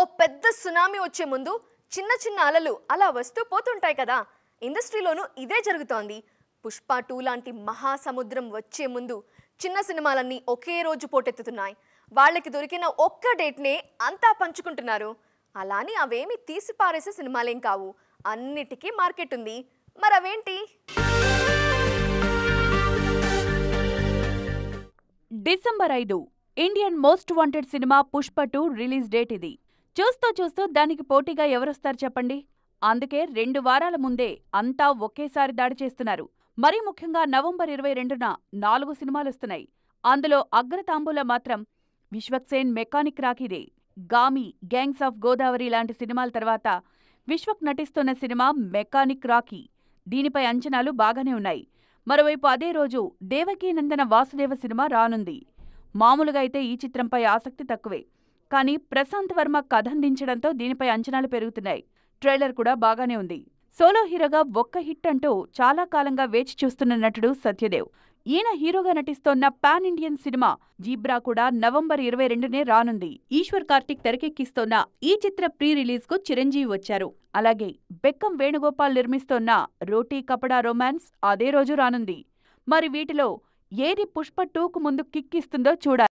పెద్ద సునామీ వచ్చే ముందు చిన్న చిన్న అలలు అలా వస్తూ పోతుంటాయి కదా. ఇండస్ట్రీలోనూ ఇదే జరుగుతోంది. పుష్ప 2 లాంటి మహాసముద్రం వచ్చే ముందు చిన్న సినిమాలన్నీ ఒకే రోజు పోటెత్తుతున్నాయి. వాళ్ళకి దొరికిన ఒక్క డేట్నే అంతా పంచుకుంటున్నారు. అలాని అవేమి తీసి పారేసే సినిమాలేం కావు. అన్నిటికీ మార్కెట్ ఉంది. మరి అవేంటి? December 5 Indian most wanted cinema Pushpa 2 release date ఇది. చూస్తూ దానికి పోటీగా ఎవరొస్తారు చెప్పండి. అందుకే 2 వారాల ముందే అంతా ఒకేసారి దాడి చేస్తున్నారు. మరీ ముఖ్యంగా నవంబర్ 22న 4 సినిమాలొస్తున్నాయి. అందులో అగ్రతాంబూలం మాత్రం విశ్వక్సేన్ మెకానిక్ రాకీదే. గామి, గ్యాంగ్స్ ఆఫ్ గోదావరి లాంటి సినిమాల తర్వాత విశ్వక్ నటిస్తున్న సినిమా మెకానిక్ రాకీ. దీనిపై అంచనాలు బాగానే ఉన్నాయి. మరోవైపు అదే రోజు దేవకీనందన వాసుదేవ సినిమా రానుంది. మామూలుగా అయితే ఈ చిత్రంపై ఆసక్తి తక్కువే. కానీ ప్రశాంత్ వర్మ కథందించడంతో దీనిపై అంచనాలు పెరుగుతున్నాయి. ట్రైలర్ కూడా బాగానే ఉంది. సోలో హీరోగా ఒక్క హిట్ అంటూ చాలా కాలంగా వేచి చూస్తున్న నటుడు సత్యదేవ్. ఈయన హీరోగా నటిస్తోన్న పాన్ ఇండియన్ సినిమా జీబ్రా కూడా నవంబర్ 22నే రానుంది. ఈశ్వర్ కార్తిక్ తెరకెక్కిస్తోన్న ఈ చిత్ర ప్రీ రిలీజ్ కు చిరంజీవి వచ్చారు. అలాగే బెక్కం వేణుగోపాల్ నిర్మిస్తోన్న రోటీ కపడా రొమాన్స్ అదే రోజు రానుంది. మరి వీటిలో ఏది పుష్ప 2కు ముందు కిక్ ఇస్తుందో చూడాలి.